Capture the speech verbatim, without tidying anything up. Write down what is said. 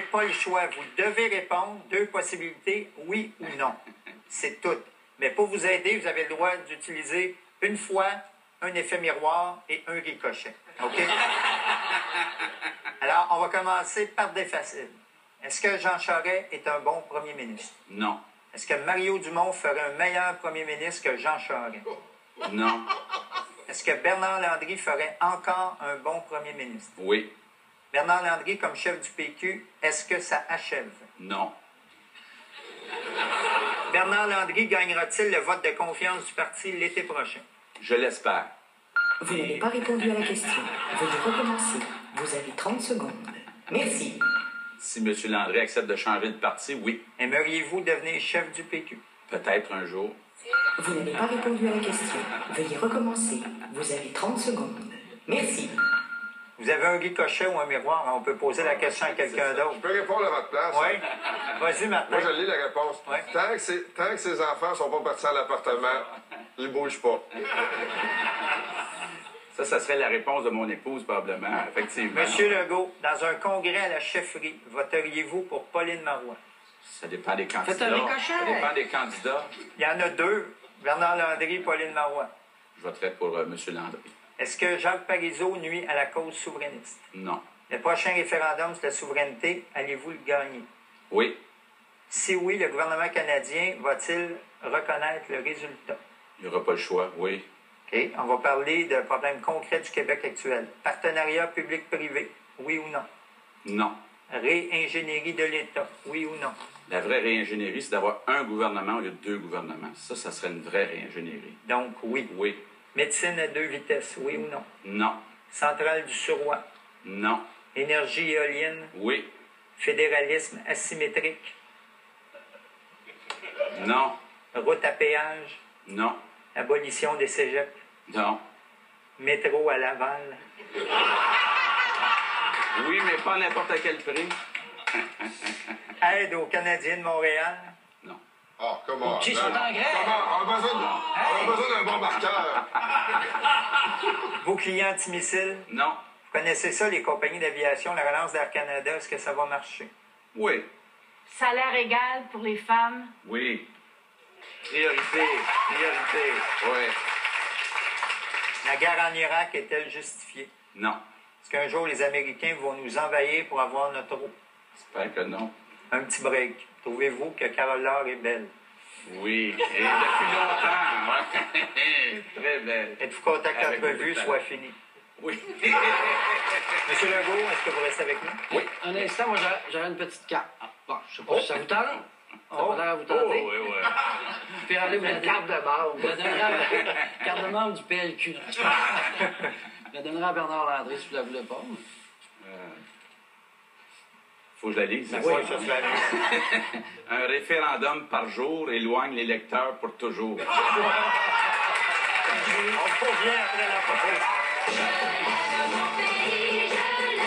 pas le choix. Vous devez répondre. Deux possibilités, oui ou non. C'est tout. Mais pour vous aider, vous avez le droit d'utiliser une fois un effet miroir et un ricochet. OK? Alors, on va commencer par des faciles. Est-ce que Jean Charest est un bon premier ministre? Non. Est-ce que Mario Dumont ferait un meilleur premier ministre que Jean Charest? Non. Est-ce que Bernard Landry ferait encore un bon premier ministre? Oui. Bernard Landry, comme chef du P Q, est-ce que ça achève? Non. Bernard Landry gagnera-t-il le vote de confiance du parti l'été prochain? Je l'espère. Vous n'avez pas répondu à la question. Veuillez recommencer. Vous avez trente secondes. Merci. Si M. Landry accepte de changer de parti, oui. Aimeriez-vous devenir chef du P Q? Peut-être un jour. Vous n'avez pas répondu à la question. Veuillez recommencer. Vous avez trente secondes. Merci. Vous avez un ricochet ou un miroir? On peut poser la question à quelqu'un d'autre. Je peux répondre à votre place. Oui. Vas-y, Martin. Moi, je lis la réponse. Ouais. Tant, que ses, tant que ses enfants ne sont pas partis à l'appartement, ils ne bougent pas. Ça, ça serait la réponse de mon épouse, probablement, effectivement. Monsieur Legault, dans un congrès à la chefferie, voteriez-vous pour Pauline Marois? Ça dépend des candidats. Faites un ricochet. Ça dépend des candidats. Il y en a deux, Bernard Landry et Pauline Marois. Je voterai pour euh, M. Landry. Est-ce que Jacques Parizeau nuit à la cause souverainiste? Non. Le prochain référendum sur la souveraineté, allez-vous le gagner? Oui. Si oui, le gouvernement canadien va-t-il reconnaître le résultat? Il n'y aura pas le choix, oui. OK. On va parler de problèmes concrets du Québec actuel. Partenariat public-privé, oui ou non? Non. Réingénierie de l'État, oui ou non? La vraie réingénierie, c'est d'avoir un gouvernement au lieu de deux gouvernements. Ça, ça serait une vraie réingénierie. Donc, oui. Oui. Médecine à deux vitesses, oui ou non? Non. Centrale du Suroît, Non. énergie éolienne, Oui. fédéralisme asymétrique, Non. route à péage, Non. abolition des cégeps, Non. métro à Laval. Oui, mais pas à n'importe quel prix. Aide aux Canadiens de Montréal, Non. Ah, comment? Qui sont en grève. Comment? On a besoin, de- on a besoin d'un bon marqueur. bouclier antimissile. Non. Vous connaissez ça, les compagnies d'aviation, la relance d'Air Canada, est-ce que ça va marcher? Oui. Salaire égal pour les femmes. Oui. Priorité. Priorité. Oui. La guerre en Irak est-elle justifiée? Non. Est-ce qu'un jour les Américains vont nous envahir pour avoir notre eau? J'espère que non. Un petit break. Trouvez-vous que Carole Laure est belle? Oui. Et depuis longtemps. Ouais. Très belle. Êtes-vous content que Avec l'entrevue beaucoup de soit talent. finie? Oui. Monsieur Legault, est-ce que vous restez avec nous? Oui. Un instant, moi, j'aurais- j'aurais une petite carte. Ah, bon, je sais pas si ça vous tente. Ça Oh. va l'air à vous Oh, tenter. oui, oui. Puis allez, vous la Carte de membre. Vous la donnerez à carte de membre du P L Q. Vous la donnerez à Bernard Landry si vous la voulez pas. Euh, faut que je la lise. Oui, c'est ça, ça? c'est la vie. Un référendum par jour éloigne l'électeur pour toujours. On revient après la pause.